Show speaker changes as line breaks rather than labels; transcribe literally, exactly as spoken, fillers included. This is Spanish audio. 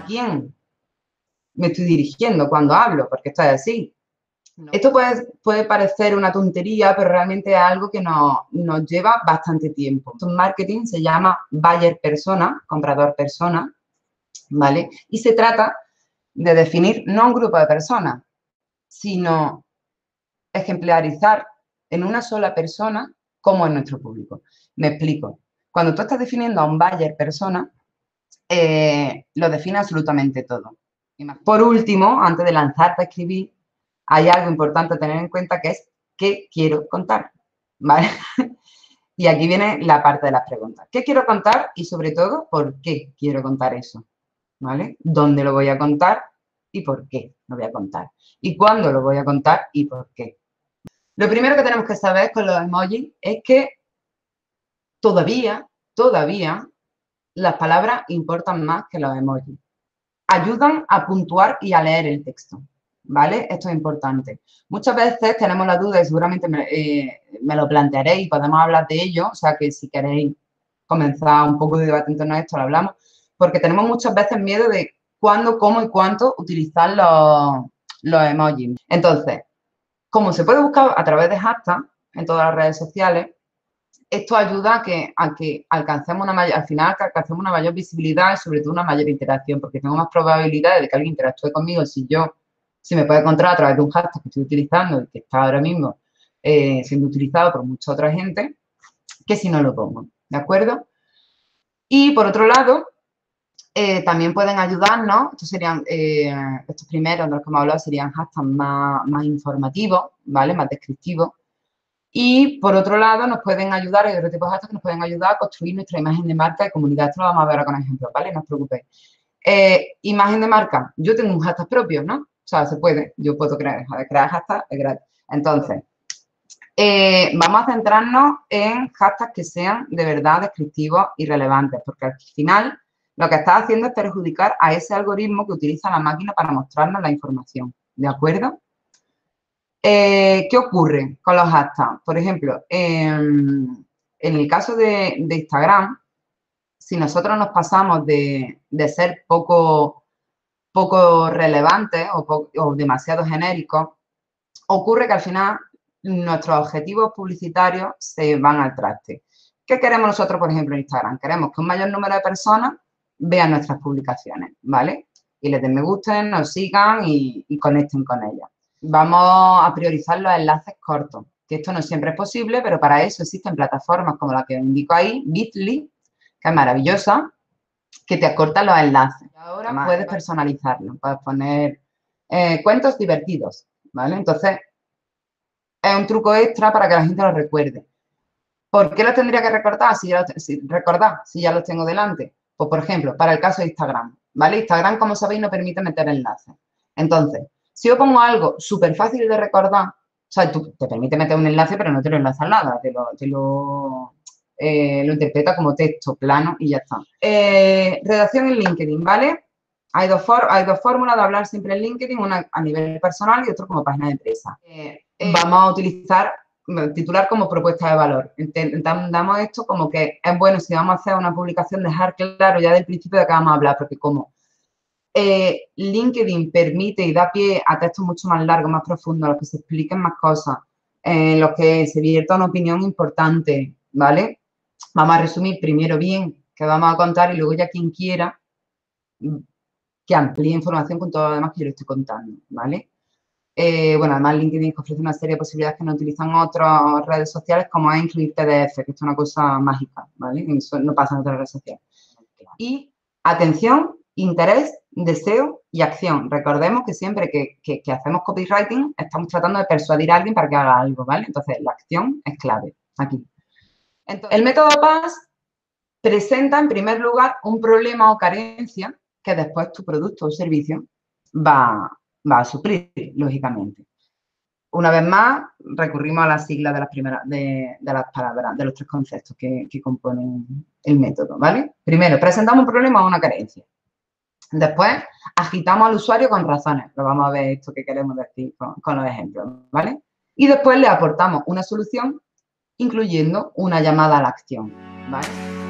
quién me estoy dirigiendo cuando hablo, porque esto es así. Esto puede, puede parecer una tontería, pero realmente es algo que nos, nos lleva bastante tiempo. En marketing se llama buyer persona, comprador persona, ¿vale? Y se trata de definir no un grupo de personas, sino ejemplarizar en una sola persona cómo es nuestro público. Me explico. Cuando tú estás definiendo a un buyer persona, eh, lo define absolutamente todo. Por último, antes de lanzarte a escribir, hay algo importante a tener en cuenta que es ¿qué quiero contar? ¿Vale? Y aquí viene la parte de las preguntas. ¿Qué quiero contar? Y sobre todo, ¿por qué quiero contar eso? ¿Vale? ¿Dónde lo voy a contar? ¿Y por qué lo voy a contar? ¿Y cuándo lo voy a contar? ¿Y por qué? Lo primero que tenemos que saber con los emojis es que todavía, todavía, las palabras importan más que los emojis. Ayudan a puntuar y a leer el texto, ¿vale? Esto es importante. Muchas veces tenemos la duda y seguramente me, eh, me lo plantearéis y podemos hablar de ello, o sea que si queréis comenzar un poco de debate en torno a esto, lo hablamos, porque tenemos muchas veces miedo de cuándo, cómo y cuánto utilizar los, los emojis. Entonces, como se puede buscar a través de hashtag en todas las redes sociales, esto ayuda a que, a que alcancemos una mayor, al final que alcancemos una mayor visibilidad y sobre todo una mayor interacción, porque tengo más probabilidades de que alguien interactúe conmigo si yo, si me puede encontrar a través de un hashtag que estoy utilizando y que está ahora mismo eh, siendo utilizado por mucha otra gente, que si no lo pongo, ¿de acuerdo? Y por otro lado, eh, también pueden ayudarnos, estos serían, eh, estos primeros de los que hemos hablado serían hashtags más, más informativos, ¿vale? Más descriptivos. Y, por otro lado, nos pueden ayudar, hay otro tipo de hashtags que nos pueden ayudar a construir nuestra imagen de marca y comunidad. Esto lo vamos a ver ahora con ejemplos, ¿vale? No os preocupéis. Eh, imagen de marca. Yo tengo un hashtag propio, ¿no? O sea, se puede. Yo puedo crear, crear hashtag, es gratis. Entonces, eh, vamos a centrarnos en hashtags que sean de verdad descriptivos y relevantes, porque al final lo que está haciendo es perjudicar a ese algoritmo que utiliza la máquina para mostrarnos la información, ¿de acuerdo? Eh, ¿Qué ocurre con los hashtags? Por ejemplo, en, en el caso de, de Instagram, si nosotros nos pasamos de, de ser poco, poco relevantes o, po, o demasiado genéricos, ocurre que al final nuestros objetivos publicitarios se van al traste. ¿Qué queremos nosotros, por ejemplo, en Instagram? Queremos que un mayor número de personas vean nuestras publicaciones, ¿vale? Y les den me gusten, nos sigan y, y conecten con ellas. Vamos a priorizar los enlaces cortos, que esto no siempre es posible, pero para eso existen plataformas como la que os indico ahí, Bitly, que es maravillosa, que te acorta los enlaces. Y ahora Además, puedes personalizarlo, puedes poner eh, cuentos divertidos, ¿vale? Entonces, es un truco extra para que la gente lo recuerde. ¿Por qué los tendría que recordar si ya, los, si, recordar si ya los tengo delante? Pues, por ejemplo, para el caso de Instagram, ¿vale? Instagram, como sabéis, no permite meter enlaces. Entonces, si yo pongo algo súper fácil de recordar, o sea, tú, te permite meter un enlace, pero no te lo enlaza nada, te lo, te lo, eh, lo interpreta como texto plano y ya está. Eh, redacción en LinkedIn, ¿vale? Hay dos, for, hay dos fórmulas de hablar siempre en LinkedIn, una a nivel personal y otra como página de empresa. Eh, eh, vamos a utilizar titular como propuesta de valor. Entendamos esto como que es bueno si vamos a hacer una publicación dejar claro ya del principio de qué vamos a hablar, porque como eh, LinkedIn permite y da pie a textos mucho más largos, más profundos, en los que se expliquen más cosas, en los que se vierta una opinión importante, ¿vale? Vamos a resumir primero bien qué vamos a contar y luego ya quien quiera que amplíe información con todo lo demás que yo le estoy contando, ¿vale? Eh, bueno, además LinkedIn ofrece una serie de posibilidades que no utilizan otras redes sociales, como es incluir P D F, que es una cosa mágica, ¿vale? Eso no pasa en otras redes sociales. Y atención, interés, deseo y acción. Recordemos que siempre que, que, que hacemos copywriting estamos tratando de persuadir a alguien para que haga algo, ¿vale? Entonces, la acción es clave aquí. Entonces, el método P A S presenta, en primer lugar, un problema o carencia que después tu producto o servicio va, va a suplir, lógicamente. Una vez más, recurrimos a las siglas de las primeras, de, de las palabras, de los tres conceptos que, que componen el método, ¿vale? Primero, presentamos un problema o una carencia. Después, agitamos al usuario con razones. Lo vamos a ver esto que queremos decir con, con los ejemplos, ¿vale? Y después le aportamos una solución, incluyendo una llamada a la acción, ¿vale?